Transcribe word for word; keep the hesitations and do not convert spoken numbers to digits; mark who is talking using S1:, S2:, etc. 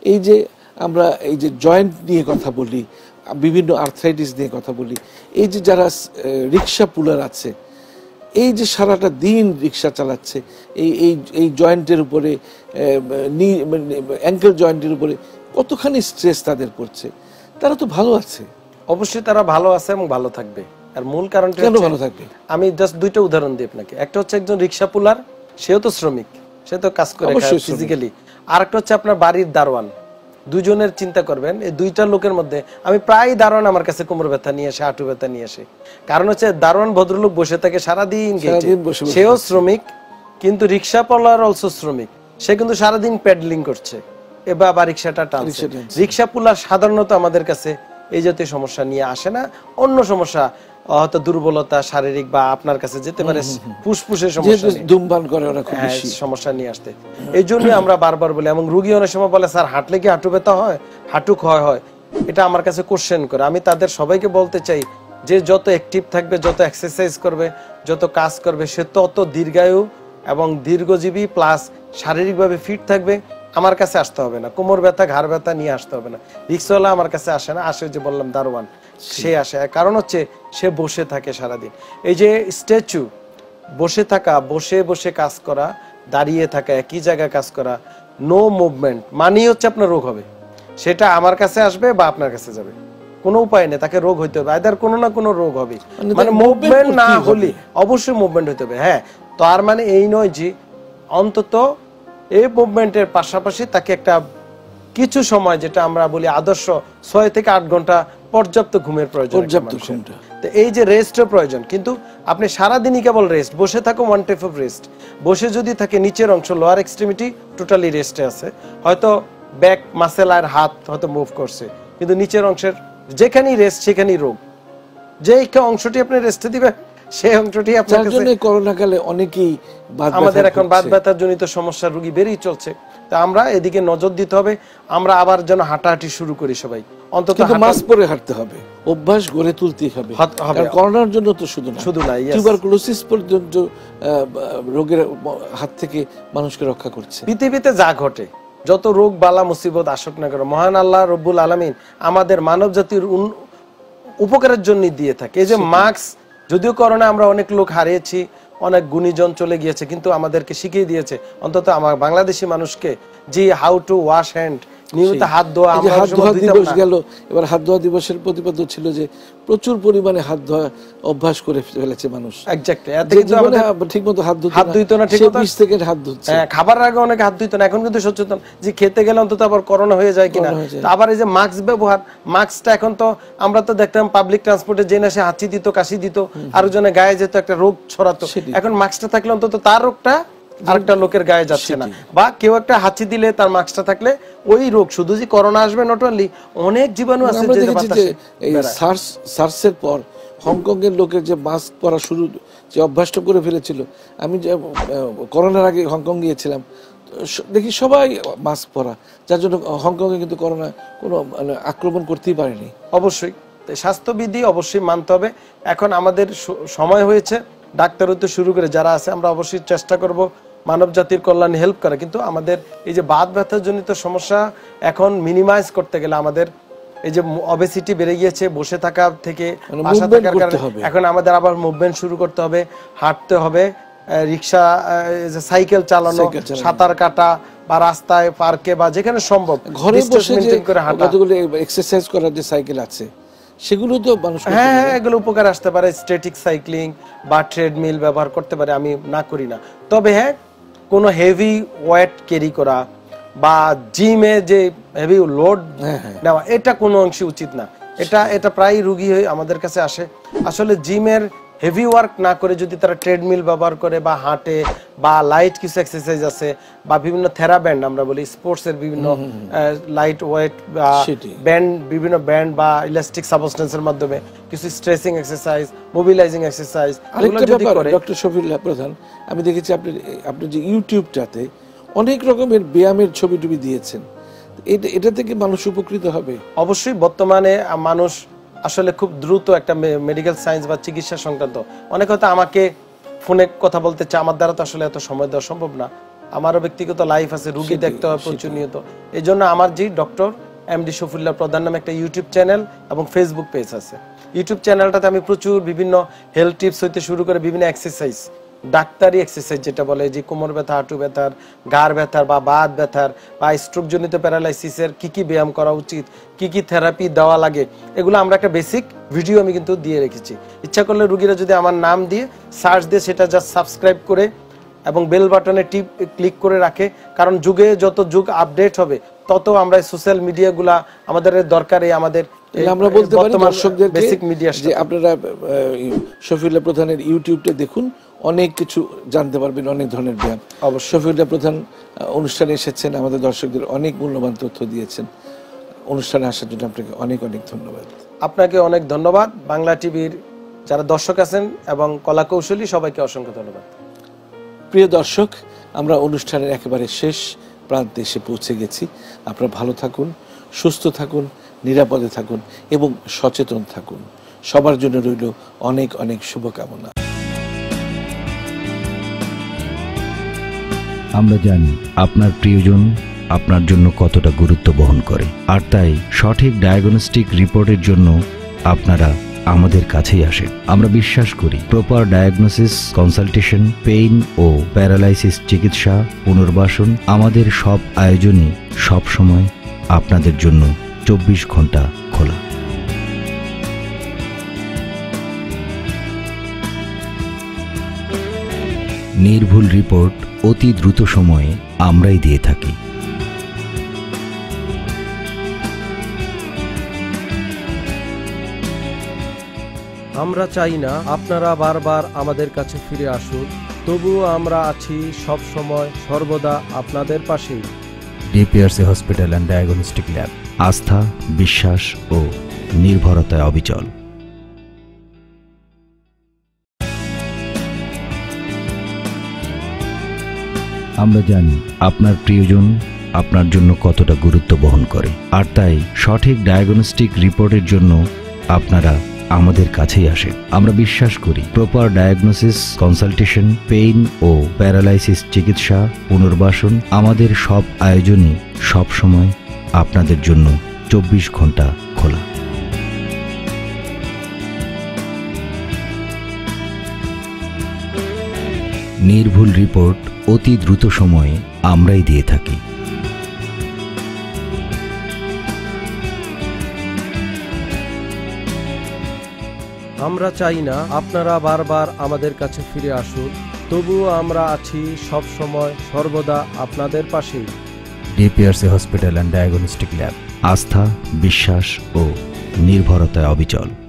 S1: এই যে আমরা এই যে জয়েন্ট নিয়ে কথা বলি, বিভিন্ন আর্থ্রাইটিস নিয়ে কথা বলি, এই যে যারা রিক্সা পুলার আছে, এই যে সারাটা দিন রিক্সা চালাচ্ছে, এই এই এই জয়েন্টের উপরে, নি অ্যাঙ্কেল জয়েন্টের উপরে কতখানি স্ট্রেস তাদের পড়ছে, তারা তো ভালো আছে।
S2: অবশ্যই তারা ভালো আছে এবং ভালো থাকবে। আর মূল কারণটা
S1: কেন ভালো থাকবে?
S2: আমি জাস্ট দুইটা উদাহরণ দিই আপনাকে। একটা হচ্ছে একজন রিক্সা পুলার, সেও তো শ্রমিক, সে তো কাজ করে ফিজিক্যালি। আর একটা হচ্ছে আপনার বাড়ির দারোয়ান। দুজনের চিন্তা করবেন, এই দুইটা লোকের মধ্যে আমি প্রায় দারোয়ান আমার কাছে কোমর ব্যথা নিয়ে আসে, হাঁটু ব্যথা নিয়ে আসে। কারণ হচ্ছে দারোয়ান ভদ্রলোক বসে থাকে সারাদিন, সেও শ্রমিক, কিন্তু রিক্সা পুলার অলসো শ্রমিক, সে কিন্তু সারাদিন প্যাডলিং করছে এবার বা রিক্সাটা টানছে। রিক্সা পুলার সাধারণত আমাদের কাছে এই জাতীয় সমস্যা নিয়ে আসে না, অন্য সমস্যা হয়তো দুর্বলতা শারীরিক বা আপনার কাছে যেতে পারে ফুসফুসের সমস্যা,
S1: ধূমপান করে ওরা খুব বেশি
S2: সমস্যা নিয়ে আসতে। এই জন্য আমরা বারবার বলি, এবং রোগী অনেক সময় বলে স্যার হাঁটলে কি হাঁটু ব্যথা হয়, হাঁটু ক্ষয় হয়, এটা আমার কাছে কোশ্চেন করে। আমি তাদের সবাইকে বলতে চাই যে যত অ্যাক্টিভ থাকবে, যত এক্সারসাইজ করবে, যত কাজ করবে, সে তত দীর্ঘায়ু এবং দীর্ঘজীবী প্লাস শারীরিকভাবে ফিট থাকবে। আমার কাছে আসতে হবে না, কোমর ব্যথা ঘাড় ব্যথা নিয়ে আসতে হবে না। রিক্সাওয়ালা আমার কাছে আসে না, আসে যে বললাম দারোয়ান, সে আসে। কারণ হচ্ছে সে বসে থাকে সারাদিন। এই যে স্ট্যাচু, বসে থাকা, বসে বসে কাজ করা, দাঁড়িয়ে থাকা, একই জায়গায় কাজ করা, নো মুভমেন্ট, মানেই হচ্ছে আপনার রোগ হবে। সেটা আমার কাছে আসবে বা আপনার কাছে যাবে, কোনো উপায় নেই, তাকে রোগ হইতে হবে, আইদার কোনো না কোনো রোগ হবে। মানে মুভমেন্ট না হলে অবশ্যই মুভমেন্ট হইতে হবে। হ্যাঁ, তো আর মানে এই নয় যে অন্তত এই মুভমেন্টের পাশাপাশি তাকে একটা কিছু সময়, যেটা আমরা বলি আদর্শ ছয় থেকে আট ঘন্টা পর্যাপ্ত ঘুমের প্রয়োজন। তো এই যে রেস্টের প্রয়োজন, কিন্তু আপনি সারাদিনই কেবল রেস্ট, বসে থাকো ওয়ান টাইপ অফ রেস্ট। বসে যদি থাকে নিচের অংশ, লোয়ার এক্সট্রিমিটি টোটালি রেস্টে আছে, হয়তো ব্যাক মাসেল আর হাত হয়তো মুভ করছে, কিন্তু নিচের অংশের যেখানেই রেস্ট সেখানেই রোগ। যে অংশটি আপনি রেস্টে দিবেন সেই অংশটি আপনার কাছে,
S1: করোনা কালে অনেকেই
S2: আমাদের এখন বাত ব্যথার জনিত সমস্যা রোগী বেড়েই চলছে। তা আমরা এদিকে নজর দিতে হবে। আমরা আবার যেন হাঁটাহাঁটি শুরু করি সবাই, অন্তত
S1: মাস্ক পরে হাঁটতে হবে, অভ্যাস গড়ে তুলতেই হবে। করোনার জন্য তো শুধু না, শুধু না, টিউবারকুলোসিস পর্যন্ত রোগের হাত থেকে মানুষকে রক্ষা করছে।
S2: পৃথিবীতে যা ঘটে, যত রোগ বালা মুসিবত আসুক না কেন, মহান আল্লাহ রব্বুল আলামিন আমাদের মানব জাতির উপকারের জন্য দিয়ে থাকে। এই যে মাস্ক, যদিও করোনা আমরা অনেক লোক হারিয়েছি, অনেক গুণীজন চলে গিয়েছে, কিন্তু আমাদেরকে শিখিয়ে দিয়েছে অন্তত আমার বাংলাদেশি মানুষকে যে হাউ টু ওয়াশ হ্যান্ড, নিয়মিত হাত ধোয়া। আমরা
S1: হাত ধোয়া দিবস গেল, এবার হাত ধোয়া দিবসের প্রতিপাদ্য ছিল যে প্রচুর পরিমাণে হাত ধোয়া অভ্যাস করে ফেলেছে মানুষ।
S2: এক্স্যাক্টলি,
S1: ঠিকমতো হাত
S2: হাত ধুইতো না, ঠিক
S1: বিশ সেকেন্ড হাত ধুচ্ছে।
S2: হ্যাঁ, খাবারের আগে অনেক হাত ধুইতো না, এখন কিন্তু সচেতন যে খেতে গেলে অন্তত আবার করোনা হয়ে যায় কিনা। আবার এই যে মাস্ক ব্যবহার, মাস্কটা এখন তো আমরা তো দেখতাম পাবলিক ট্রান্সপোর্টে যে না সে হাঁচি দিত, কাশি দিত, আরেকজনের গায়ে যেত, একটা রোগ ছড়াতো। এখন মাস্কটা থাকলে অন্তত তার রোগটা আরেকটা লোকের গায়ে যাচ্ছে না, বা কেউ একটা হাঁচি দিলে তার মাস্কটা থাকলে ওই রোগ, শুধু যে করোনা আসবে নট অনলি, অনেক জীবাণু আছে।
S1: সার্সের পর হংকং এর লোকের যে মাস্ক পরা শুরু, যে অভ্যাসটা করে ফেলেছিল, আমি যে করোনার আগে হংকং গিয়েছিলাম, দেখি সবাই মাস্ক পরা, যার জন্য হংকং এ কিন্তু করোনা কোনো আক্রমণ করতেই পারেনি।
S2: অবশ্যই স্বাস্থ্যবিধি অবশ্যই মানতে হবে। এখন আমাদের সময় হয়েছে, ডাক্তার হতে শুরু করে যারা আছে, আমরা অবশ্যই চেষ্টা করব মানব জাতির কল্যাণে হেল্প করা। কিন্তু আমাদের এই যে বাত ব্যথা জনিত সমস্যা এখন মিনিমাইজ করতে গেলে আমাদের এই যে অবেসিটি বেড়ে গিয়েছে, বসে থাকা থেকে বসে থাকার কারণে এখন আমাদের আবার মুভমেন্ট শুরু করতে হবে, হাঁটতে হবে, রিক্সা, সাইকেল চালানো, সাঁতার কাটা, বা রাস্তায় পার্কে বা যেখানে সম্ভব
S1: ঘরে বসে করে হাঁটা, কতগুলো এক্সারসাইজ করার যে সাইকেল আছে সেগুলো তো মানুষ,
S2: হ্যাঁ হ্যাঁ এগুলো উপকার আসতে পারে। স্ট্যাটিক সাইক্লিং বা ট্রেডমিল ব্যবহার করতে পারে, আমি না করি না। তবে হ্যাঁ, কোনো হেভি ওয়েট ক্যারি করা বা জিমে যে হেভি লোড নেওয়া, এটা কোনো অংশে উচিত না। এটা এটা প্রায় রোগী হয়ে আমাদের কাছে আসে। আসলে জিমের হেভি ওয়ার্ক না করে যদি তারা ট্রেডমিল ব্যবহার করে বা হাঁটে বা লাইট কিছু এক্সারসাইজ আছে বা বিভিন্ন থেরাব্যান্ড আমরা বলি, স্পোর্টসের বিভিন্ন লাইট ওয়েট বা ব্যান্ড, বিভিন্ন ব্যান্ড বা ইলাস্টিক সাবস্টেন্সের মাধ্যমে কিছু স্ট্রেচিং এক্সারসাইজ, মোবিলাইজিং এক্সারসাইজ, এগুলো যদি করে।
S1: ডক্টর শফিউল্লাহ প্রধান, আমি দেখেছি আপনি আপনি যে ইউটিউবটাতে অনেক রকমের ব্যায়ামের ছবি টবি দিয়েছেন, এটা এটা থেকে মানুষ উপকৃত হবে?
S2: অবশ্যই। বর্তমানে মানুষ আসলে খুব দ্রুত একটা মেডিকেল সায়েন্স বা চিকিৎসা সংক্রান্ত অনেক হয়তো আমাকে ফোনে কথা বলতে চায়, আমার দ্বারা তো আসলে এত সময় দেওয়া সম্ভব না। আমারও ব্যক্তিগত লাইফ আছে, রুগী দেখতে হয় প্রতিনিয়ত। এই জন্য আমার যে ডক্টর এমডি শফিউল্লাহ প্রধান নামে একটা ইউটিউব চ্যানেল এবং ফেসবুক পেজ আছে। ইউটিউব চ্যানেলটাতে আমি প্রচুর বিভিন্ন হেলথ টিপস হইতে শুরু করে বিভিন্ন এক্সারসাইজ, ডাক্তারি এক্সারসাইজ যেটা বলে যে কোমর ব্যথা, হাঁটু ব্যথার, ঘাড় ব্যথার বা বাত ব্যথার বা স্ট্রোক জনিত প্যারালাইসিসের কি কি ব্যায়াম করা উচিত, কি কি থেরাপি দেওয়া লাগে, এগুলো আমরা একটা বেসিক ভিডিও আমি কিন্তু দিয়ে রেখেছি। ইচ্ছা করলে রুগীরা যদি আমার নাম দিয়ে সার্চ দিয়ে সেটা জাস্ট সাবস্ক্রাইব করে এবং বেল বাটনে টিপ ক্লিক করে রাখে, কারণ যুগে যত যুগ আপডেট হবে তত আমরা সোশ্যাল মিডিয়াগুলা আমাদের দরকার। এই আমাদের
S1: আমরা বলতে পারি দর্শকদের
S2: বেসিক মিডিয়া
S1: যে আপনারা শফিউল্লাহ প্রধানের ইউটিউবটা দেখুন, অনেক কিছু জানতে পারবেন, অনেক ধরনের ব্যায়াম। অবশ্য শফিউল্লাহ প্রধান অনুষ্ঠানে এসেছেন, আমাদের দর্শকদের অনেক মূল্যবান তথ্য দিয়েছেন। অনুষ্ঠানে আসার জন্য আপনাকে অনেক অনেক ধন্যবাদ।
S2: আপনাকে অনেক ধন্যবাদ। বাংলা টিভির যারা দর্শক আছেন এবং কলা কৌশলী সবাইকে অসংখ্য ধন্যবাদ।
S1: প্রিয় দর্শক, আমরা অনুষ্ঠানের একেবারে শেষ প্রান্তে এসে পৌঁছে গেছি। আপনারা ভালো থাকুন, সুস্থ থাকুন, নিরাপদে থাকুন এবং সচেতন থাকুন। সবার জন্য রইল অনেক অনেক শুভকামনা।
S3: আমরা জানি আপনার প্রিয়জন আপনার জন্য কতটা গুরুত্ব বহন করে, আর তাই সঠিক ডায়াগনস্টিক রিপোর্টের জন্য আপনারা আমাদের কাছেই আসেন। আমরা বিশ্বাস করি প্রপার ডায়াগনোসিস, কনসালটেশন, পেইন ও প্যারালাইসিস চিকিৎসা, পুনর্বাসন, আমাদের সব আয়োজনই সব সময় আপনাদের জন্য চব্বিশ ঘন্টা খোলা। নির্ভুল রিপোর্ট অতি দ্রুত সময়ে আমরাই দিয়ে থাকি।
S2: আমরা চাই না আপনারা বারবার আমাদের কাছে ফিরে আসুন, তবুও আমরা আছি সব সময় সর্বদা আপনাদের পাশেই।
S3: DPRC hospital and diagnostic lab, আস্থা, বিশ্বাস ও নির্ভরতায় অবিচল। আমরা জানি আপনার প্রিয়জন আপনার জন্য কতটা গুরুত্ব বহন করে, আর তাই সঠিক ডায়াগনস্টিক রিপোর্টের জন্য আপনারা আমাদের কাছেই আসেন। আমরা বিশ্বাস করি প্রপার ডায়াগনোসিস, কনসালটেশন, পেইন ও প্যারালাইসিস চিকিৎসা, পুনর্বাসন, আমাদের সব আয়োজনই সব সময় আপনাদের জন্য চব্বিশ ঘন্টা খোলা। নির্ভুল রিপোর্ট অতি দ্রুত সময়ে আমরাই দিয়ে থাকি।
S2: আমরা চাই না আপনারা বারবার আমাদের কাছে ফিরে আসুন, তবুও আমরা আছি সব সময় সর্বদা আপনাদের পাশেই।
S3: DPRC hospital and diagnostic lab, আস্থা, বিশ্বাস ও নির্ভরতায় অবিচল।